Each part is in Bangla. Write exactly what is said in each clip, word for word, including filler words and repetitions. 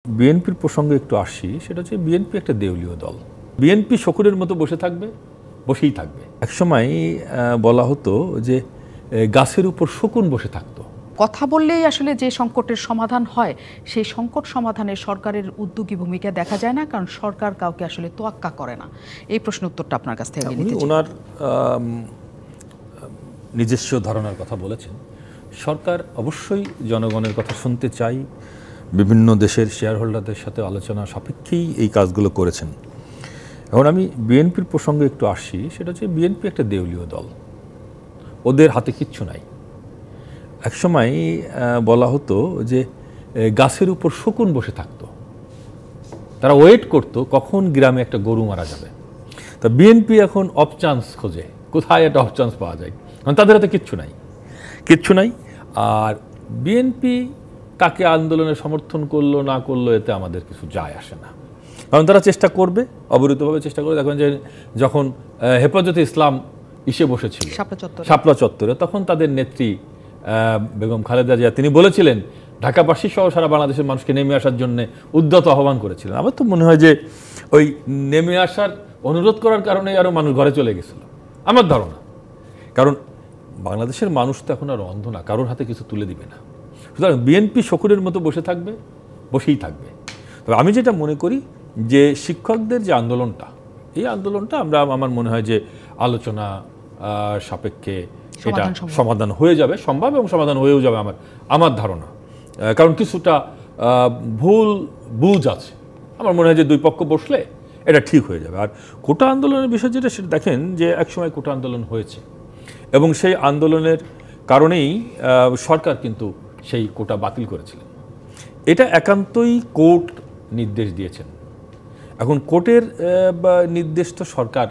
বিএনপির প্রসঙ্গে একটু আসি, সেটা হচ্ছে বিএনপি একটা দেউলীয় দল। বিএনপি শকুনের মতো বসে থাকবে, বসেই থাকবে। একসময় বলা হতো যে গাছের উপর শকুন বসে থাকতো। কথা বললেই আসলে যে সংকটের সমাধান হয়, সেই সংকট সমাধানে সরকারের উদ্যোগী ভূমিকা দেখা যায় না, কারণ সরকার কাউকে আসলে তোয়াক্কা করে না। এই প্রশ্ন উত্তরটা আপনার কাছ থেকে নিতে চাই। ওনার নিজস্ব ধারণার কথা বলেছেন। সরকার অবশ্যই জনগণের কথা শুনতে চাই, বিভিন্ন দেশের শেয়ার হোল্ডারদের সাথে আলোচনা সাপেক্ষেই এই কাজগুলো করেছেন। এখন আমি বিএনপির প্রসঙ্গে একটু আসি, সেটা হচ্ছে বিএনপি একটা দেউলীয় দল, ওদের হাতে কিচ্ছু নাই। একসময় বলা হতো যে গাছের উপর শকুন বসে থাকতো, তারা ওয়েট করত কখন গ্রামে একটা গরু মারা যাবে। তা বিএনপি এখন অফ চান্স খোঁজে, কোথায় একটা অফ চান্স পাওয়া যায়, কারণ তাদের হাতে কিচ্ছু নাই, কিচ্ছু নাই। আর বিএনপি কাকে আন্দোলনে সমর্থন করলো না করলো এতে আমাদের কিছু যায় আসে না, কারণ তারা চেষ্টা করবে, অবরুদ্ধভাবে চেষ্টা করবে। দেখেন যে যখন হেফাজতে ইসলাম ইসে বসেছিল শাপলা চত্বরে, তখন তাদের নেত্রী বেগম খালেদা জিয়া তিনি বলেছিলেন ঢাকাবাসী সহ সারা বাংলাদেশের মানুষকে নেমে আসার জন্য উদ্যত আহ্বান করেছিলেন। আমার তো মনে হয় যে ওই নেমে আসার অনুরোধ করার কারণে আরও মানুষ ঘরে চলে গেছিল, আমার ধারণা। কারণ বাংলাদেশের মানুষ তো এখন আর অন্ধ না, কারোর হাতে কিছু তুলে দিবে না। সুতরাং বিএনপি শকুনের মতো বসে থাকবে, বসেই থাকবে। তবে আমি যেটা মনে করি যে শিক্ষকদের যে আন্দোলনটা, এই আন্দোলনটা আমরা আমার মনে হয় যে আলোচনা সাপেক্ষে এটা সমাধান হয়ে যাবে, সম্ভব এবং সমাধান হয়েও যাবে আমার আমার ধারণা। কারণ কিছুটা ভুল বুঝ আছে, আমার মনে হয় যে দুই পক্ষ বসলে এটা ঠিক হয়ে যাবে। আর কোটা আন্দোলনের বিষয় যেটা, সেটা দেখেন যে একসময় কোটা আন্দোলন হয়েছে এবং সেই আন্দোলনের কারণেই সরকার কিন্তু সেই কোটা বাতিল করেছিলেন। এটা একান্তই কোর্ট নির্দেশ দিয়েছেন। এখন কোর্টের নির্দেশ তো সরকার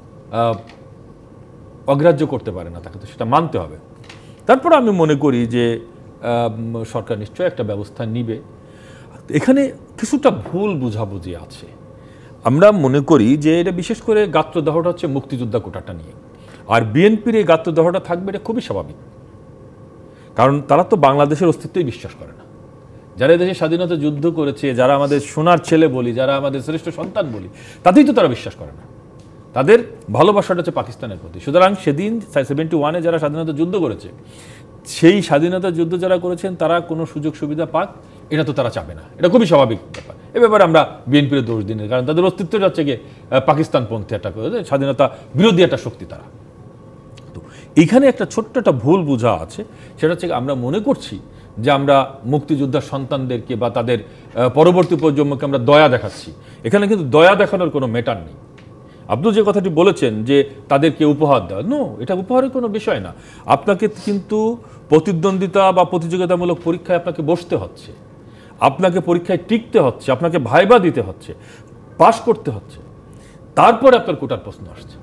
অগ্রাহ্য করতে পারে না, তাকে তো সেটা মানতে হবে। তারপর আমি মনে করি যে সরকার নিশ্চয়ই একটা ব্যবস্থা নিবে। এখানে কিছুটা ভুল বুঝাবুঝি আছে। আমরা মনে করি যে এটা বিশেষ করে গাত্রদাহটা হচ্ছে মুক্তিযোদ্ধা কোটাটা নিয়ে, আর বিএনপির এই গাত্রদাহটা থাকবে, এটা খুবই স্বাভাবিক। কারণ তারা তো বাংলাদেশের অস্তিত্বই বিশ্বাস করে না। যারা দেশে স্বাধীনতা যুদ্ধ করেছে, যারা আমাদের সোনার ছেলে বলি, যারা আমাদের শ্রেষ্ঠ সন্তান বলি, তাতেই তো তারা বিশ্বাস করে না। তাদের ভালোবাসাটা হচ্ছে পাকিস্তানের প্রতি। সুতরাং সেদিন সেভেন্টি ওয়ানে যারা স্বাধীনতা যুদ্ধ করেছে, সেই স্বাধীনতা যুদ্ধ যারা করেছেন তারা কোনো সুযোগ সুবিধা পাক, এটা তো তারা চাবে না। এটা খুবই স্বাভাবিক ব্যাপার। এ ব্যাপারে আমরা বিএনপির দোষ দিই না, কারণ তাদের অস্তিত্বটা হচ্ছে গিয়ে পাকিস্তানপন্থী একটা স্বাধীনতা বিরোধী একটা শক্তি তারা। তো এইখানে একটা ছোট্ট একটা ভুল বোঝা আছে, সেটা হচ্ছে আমরা মনে করছি যে আমরা মুক্তিযোদ্ধার সন্তানদেরকে বা তাদের পরবর্তী প্রজন্মকে আমরা দয়া দেখাচ্ছি। এখানে কিন্তু দয়া দেখানোর কোনো ম্যাটার নেই। আব্দুল যে কথাটি বলেছেন যে তাদেরকে উপহার দেওয়া, নো, এটা উপহারের কোনো বিষয় না। আপনাকে কিন্তু প্রতিদ্বন্দ্বিতা বা প্রতিযোগিতামূলক পরীক্ষায় আপনাকে বসতে হচ্ছে, আপনাকে পরীক্ষায় টিকতে হচ্ছে, আপনাকে ভাইবা দিতে হচ্ছে, পাশ করতে হচ্ছে, তারপরে আপনার কোটার প্রশ্ন আসছে।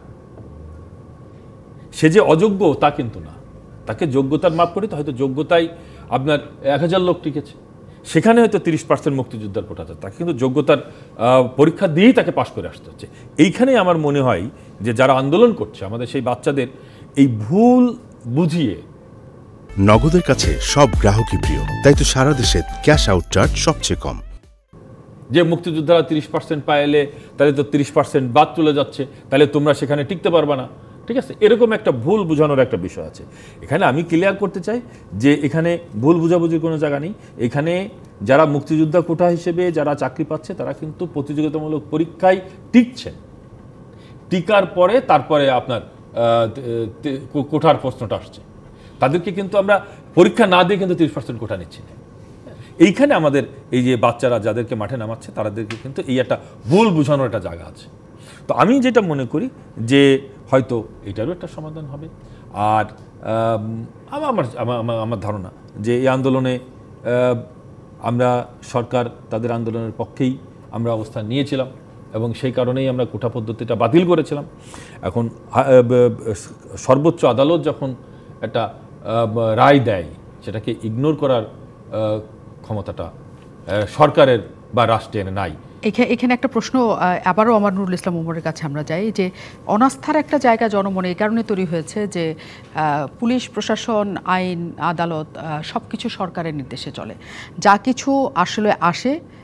সে যে অযোগ্য তা কিন্তু না, তাকে যোগ্যতার মাপ করি তো হয়তো যোগ্যতায় আপনার এক হাজার লোক টিকেছে, সেখানে হয়তো তিরিশ পার্সেন্ট মুক্তিযোদ্ধার কোটা আছে, তাকে কিন্তু যোগ্যতার পরীক্ষা দিয়েই তাকে পাশ করে আসতে হচ্ছে। এইখানেই আমার মনে হয় যে যারা আন্দোলন করছে আমাদের সেই বাচ্চাদের এই ভুল বুঝিয়ে। নগদের কাছে সব গ্রাহকই প্রিয়, তাই তো সারা দেশে ক্যাশ আউট চার্জ সবচেয়ে কম। যে মুক্তিযোদ্ধারা তিরিশ পার্সেন্ট পাইলে তাহলে তো তিরিশ পার্সেন্ট বাদ চলে যাচ্ছে, তাহলে তোমরা সেখানে টিকতে পারবে না, ঠিক আছে? এরকম একটা ভুল বোঝানোর একটা বিষয় আছে। এখানে আমি ক্লিয়ার করতে চাই যে এখানে ভুল বুঝাবুঝির কোনো জায়গা নেই। এখানে যারা মুক্তিযোদ্ধা কোটা হিসেবে যারা চাকরি পাচ্ছে তারা কিন্তু প্রতিযোগিতামূলক পরীক্ষায় টিকছেন, টিকার পরে তারপরে আপনার কোটার প্রশ্নটা আসছে, তাদেরকে কিন্তু আমরা পরীক্ষা না দিয়ে কিন্তু তিরিশ পার্সেন্ট কোটা নিচ্ছি না। এইখানে আমাদের এই যে বাচ্চারা যাদেরকে মাঠে নামাচ্ছে তাদেরকে কিন্তু এই একটা ভুল বোঝানোর একটা জায়গা আছে। তো আমি যেটা মনে করি যে হয়তো এটারও একটা সমাধান হবে। আর আমার আমার ধারণা যে এই আন্দোলনে আমরা সরকার তাদের আন্দোলনের পক্ষেই আমরা অবস্থান নিয়েছিলাম এবং সেই কারণেই আমরা কোটা পদ্ধতিটা বাতিল করেছিলাম। এখন সর্বোচ্চ আদালত যখন একটা রায় দেয়, সেটাকে ইগনোর করার ক্ষমতাটা সরকারের বা রাষ্ট্রের নাই। এখানে একটা প্রশ্ন আবারও আমার নুরুল ইসলাম ওমরের কাছে আমরা যাই, যে অনাস্থার একটা জায়গা জনমনে এই কারণে তৈরি হয়েছে যে পুলিশ প্রশাসন, আইন, আদালত সব কিছু সরকারের নির্দেশে চলে। যা কিছু আসলে আসে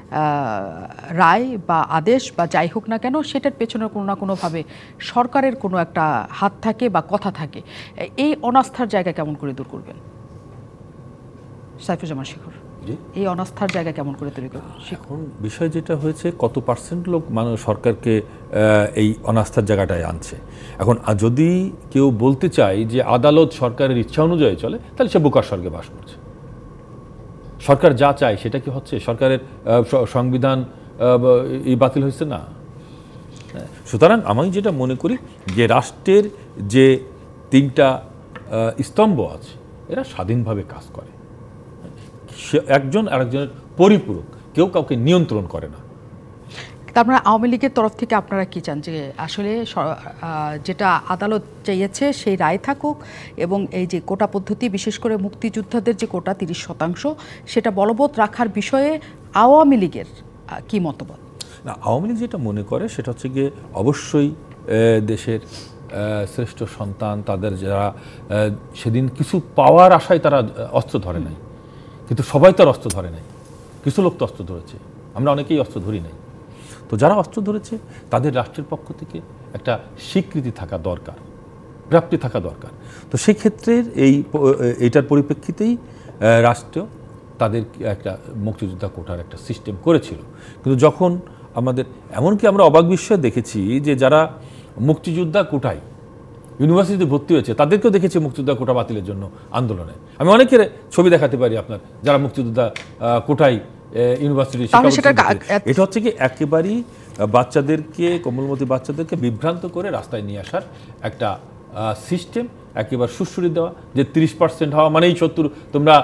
রায় বা আদেশ বা যাই হোক না কেন সেটার পেছনে কোনো না কোনোভাবে সরকারের কোনো একটা হাত থাকে বা কথা থাকে। এই অনাস্থার জায়গা কেমন করে দূর করবেন সাইফুজ্জামান শিখর? এই অনাস্থার জায়গা কেমন করে তৈরি করবেন? এখন বিষয় যেটা হয়েছে, কত পার্সেন্ট লোক মানুষ সরকারকে এই অনাস্থার জায়গাটায় আনছে। এখন যদি কেউ বলতে চায় যে আদালত সরকারের ইচ্ছা অনুযায়ী চলে, তাহলে সে বোকার স্বর্গে বাস করছে। সরকার যা চায় সেটা কি হচ্ছে? সরকারের সংবিধান এই বাতিল হয়েছে না। সুতরাং আমি যেটা মনে করি যে রাষ্ট্রের যে তিনটা স্তম্ভ আছে এরা স্বাধীনভাবে কাজ করে, একজন আরেকজনের পরিপূরক, কেউ কাউকে নিয়ন্ত্রণ করে না। তার মানে আওয়ামী লীগের তরফ থেকে আপনারা কি চান যে আসলে যেটা আদালত চেয়েছে সেই রায় থাকুক এবং এই যে কোটা পদ্ধতি, বিশেষ করে মুক্তিযোদ্ধাদের যে কোটা তিরিশ শতাংশ সেটা বলবৎ রাখার বিষয়ে আওয়ামী লীগের কি মতবাদ? না, আওয়ামী লীগ যেটা মনে করে সেটা হচ্ছে গিয়ে অবশ্যই দেশের শ্রেষ্ঠ সন্তান, তাদের যারা সেদিন কিছু পাওয়ার আশায় তারা অস্ত্র ধরে নাই, কিন্তু সবাই তো আর অস্ত্র ধরে নাই, কিছু লোক তো অস্ত্র ধরেছে, আমরা অনেকেই অস্ত্র ধরি নাই। তো যারা অস্ত্র ধরেছে তাদের রাষ্ট্রের পক্ষ থেকে একটা স্বীকৃতি থাকা দরকার, প্রাপ্তি থাকা দরকার। তো সেই ক্ষেত্রে এই এইটার পরিপ্রেক্ষিতেই রাষ্ট্র তাদের একটা মুক্তিযোদ্ধা কোটার একটা সিস্টেম করেছিল। কিন্তু যখন আমাদের এমনকি আমরা অবাক বিস্ময়ে দেখেছি যে যারা মুক্তিযোদ্ধা কোটায় ইউনিভার্সিটিতে ভর্তি হয়েছে তাদেরকেও দেখেছি মুক্তিযোদ্ধা কোটা বাতিলের জন্য আন্দোলনে। আমি অনেকের ছবি দেখাতে পারি আপনার, যারা মুক্তিযোদ্ধা কোটায় ইউনিভার্সিটি। এটা হচ্ছে কি একেবারেই বাচ্চাদেরকে, কোমলমতি বাচ্চাদেরকে বিভ্রান্ত করে রাস্তায় নিয়ে আসার একটা সিস্টেম, একেবারে সুশ্রী দেওয়া যে তিরিশ পার্সেন্ট হওয়া মানেই সত্তর, তোমরা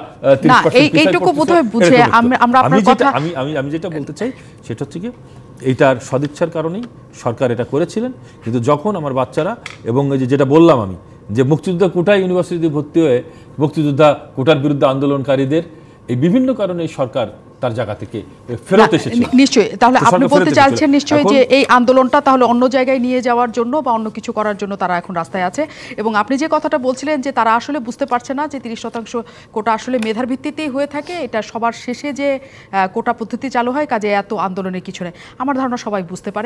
আমি আমি আমি যেটা বলতে চাই সেটা হচ্ছে কি এইটার সদিচ্ছার কারণেই সরকার এটা করেছিলেন। কিন্তু যখন আমার বাচ্চারা এবং এই যে যেটা বললাম আমি যে মুক্তিযোদ্ধা কোটায় ইউনিভার্সিটিতে ভর্তি হয়ে মুক্তিযোদ্ধা কোটার বিরুদ্ধে আন্দোলনকারীদের এই বিভিন্ন কারণে সরকার তার জায়গা থেকে ফেরত এসেছে। নিশ্চয়ই, তাহলে আপনি বলতে চাইছেন নিশ্চয়ই যে এই আন্দোলনটা তাহলে অন্য জায়গায় নিয়ে যাওয়ার জন্য বা অন্য কিছু করার জন্য তারা এখন রাস্তায় আছে। এবং আপনি যে কথাটা বলছিলেন যে তারা আসলে বুঝতে পারছে না যে তিরিশ শতাংশ কোটা আসলে মেধার ভিত্তিতেই হয়ে থাকে, এটা সবার শেষে যে কোটা পদ্ধতি চালু হয়, কাজে এত আন্দোলনের কিছু নেই। আমার ধারণা সবাই বুঝতে পারে।